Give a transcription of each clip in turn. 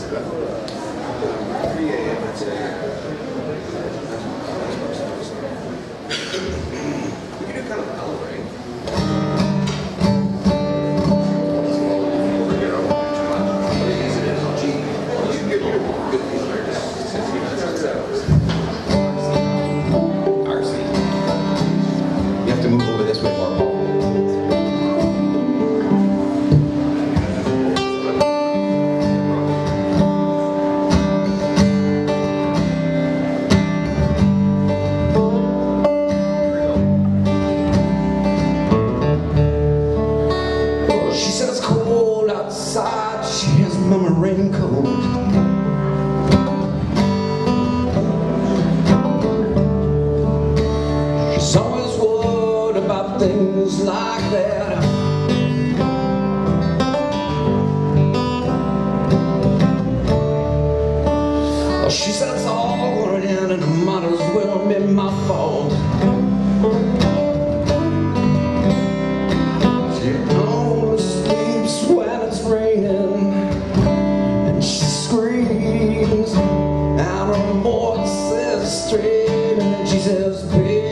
Things like that. She said it's all going in and it might as well be my fault. She only sleeps when it's raining, and she screams, and her voice is straight, and then she says, baby,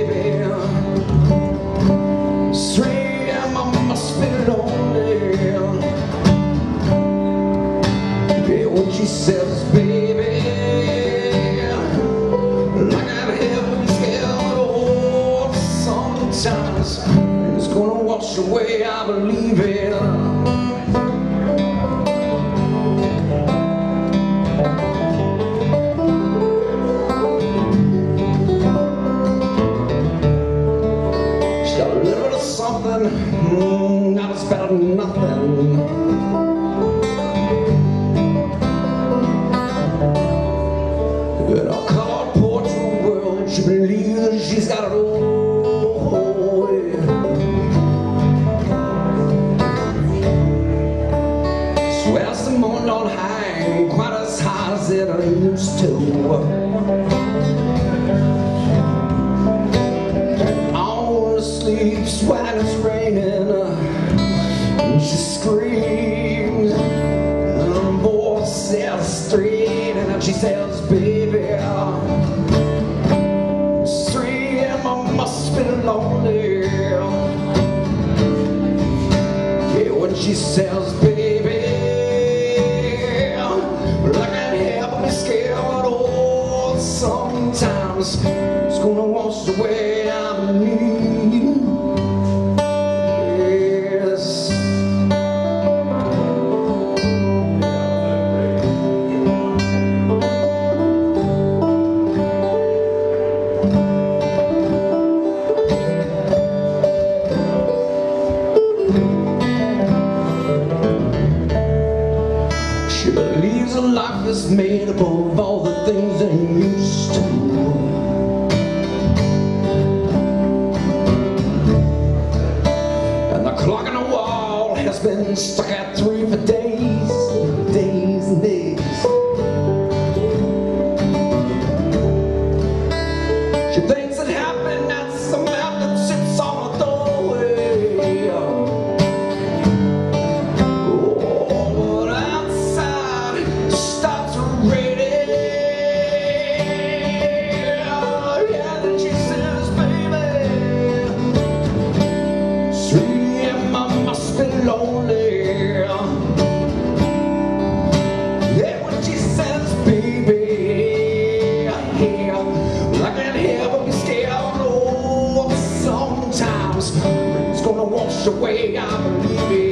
she says, baby, like I'd have been scared, oh, sometimes it's gonna wash away, I believe it. She's got a little bit of something, not as bad as nothing. She believes that she's got it all, yeah. Swears the moon don't hang quite as high as it used to. And only sleeps when it's raining, and she screams, and her voice says straight, and then she says, baby, must be lonely. Yeah, when she says, baby, like I have me scared, oh, sometimes it's gonna wash away, I believe. Yes. She believes her life is made up of all the things they used to. And the clock on the wall has been stuck at 3 for days, days and days. She thinks it happened at some map that sits on the doorway. Wash away, I believe it.